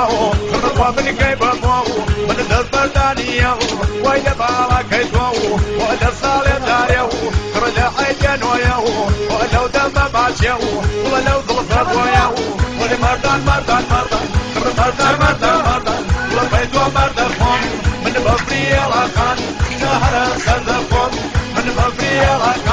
باباو من كي باباو من دبر دانيو ويا بالا كيتو ولا صالح داريو رجع حيجن وياو ولو دم باشيو ولو ظلفت وياو ولي مردان مردان مردان مردان مردان مردان لبيت ومردان من بفري الأخان شهر صدقون من بفري الأخان